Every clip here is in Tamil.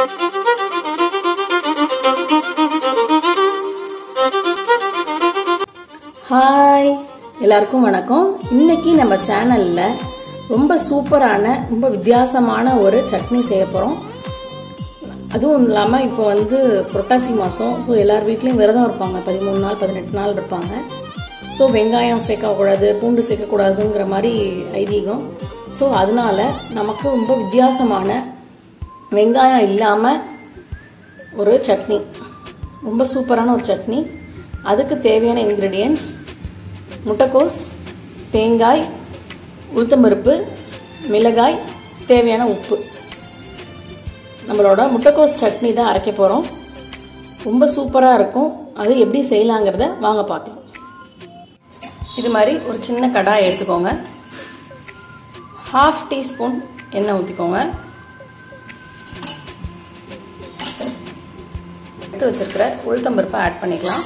ஹாய், எல்லாருக்கும் வணக்கம். இன்னைக்கு நம்ம சேனல்ல ரொம்ப சூப்பரான ரொம்ப வித்தியாசமான ஒரு சட்னி செய்ய போறோம். அதுவும் இல்லாம இப்போ புரட்டாசி மாசம். ஸோ எல்லார் வீட்லயும் விரதம் இருப்பாங்க, 13 நாள் 18 நாள் இருப்பாங்க. ஸோ வெங்காயம் சேர்க்கக்கூடாது, பூண்டு சேர்க்கக்கூடாதுங்கிற மாதிரி ஐதீகம். ஸோ அதனால நமக்கு ரொம்ப வித்தியாசமான வெங்காயம் இல்லாம ஒரு சட்னி, ரொம்ப சூப்பரான ஒரு சட்னி. அதுக்கு தேவையான இன்கிரீடியன்ட்ஸ் முட்டைக்கோஸ், தேங்காய், உளுத்தம்பருப்பு, மிளகாய், தேவையான உப்பு. நம்மளோட முட்டைக்கோஸ் சட்னி தான் அரைக்க போறோம். ரொம்ப சூப்பரா இருக்கும். அது எப்படி செய்யலாங்கிறத வாங்க பார்க்கலாம். இது மாதிரி ஒரு சின்ன கடாய் எடுத்துக்கோங்க. 1/2 டீஸ்பூன் எண்ணெய் ஊற்றிக்கோங்க. எடுத்து வச்சிருக்கிற உளுத்தம்பருப்பை ஆட் பண்ணிக்கலாம்.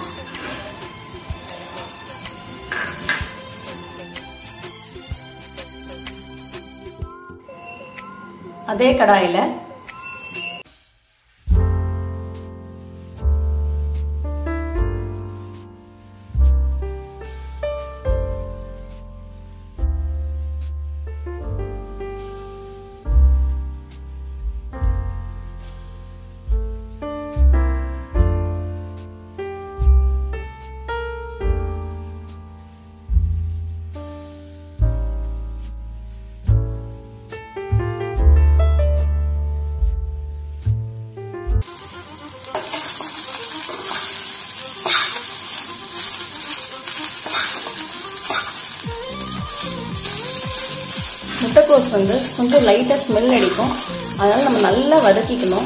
அதே கடாயில முட்டைக்கோஸ் கொஞ்சம் லைட்டா ஸ்மெல் அடிக்கும். அதனால நம்ம நல்லா வதக்கிக்கணும்.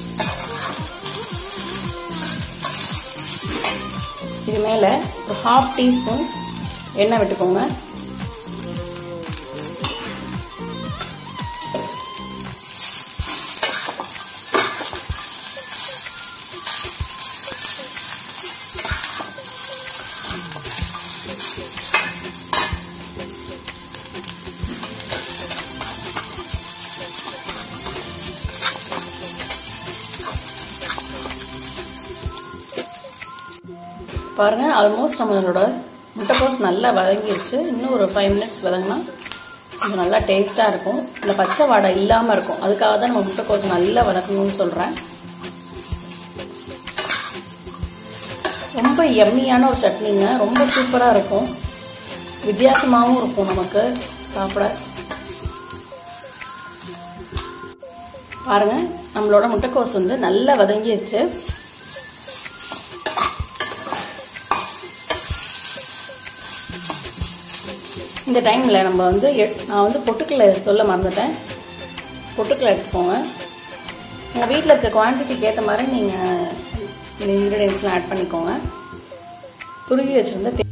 இது மேல ஒரு 1/2 டீஸ்பூன் எண்ணெய் விட்டுக்கோங்க. பாருங்க, ஆல்மோஸ்ட் நம்மளோட முட்டைக்கோஸ் நல்லா வதங்கிடுச்சு. இன்னும் ஒரு 5 மினிட்ஸ் வதங்கினா கொஞ்சம் நல்லா டேஸ்டா இருக்கும். இந்த பச்சை வாடை இல்லாம இருக்கும். அதுக்காக தான் நம்ம முட்டைக்கோஸ் நல்லா வதக்கணும்னு சொல்றேன். ரொம்ப எம்மியான ஒரு சட்னிங்க. ரொம்ப சூப்பரா இருக்கும். வித்தியாசமாகவும் இருக்கும் நமக்கு சாப்பிட. பாருங்க, நம்மளோட முட்டைக்கோஸ் நல்லா வதங்கிடுச்சு. இந்த டைம்ல நம்ம நான் பொட்டுக்கடலை சொல்ல மறந்துட்டேன். பொட்டுக்கடலை எடுத்துக்கோங்க. உங்கள் வீட்டில் இருக்க குவான்டிட்டிக்கு ஏற்ற மாதிரி நீங்கள் இந்த இன்க்ரீடியன்ஸ்லாம் ஆட் பண்ணிக்கோங்க. துருவி வச்சுருந்த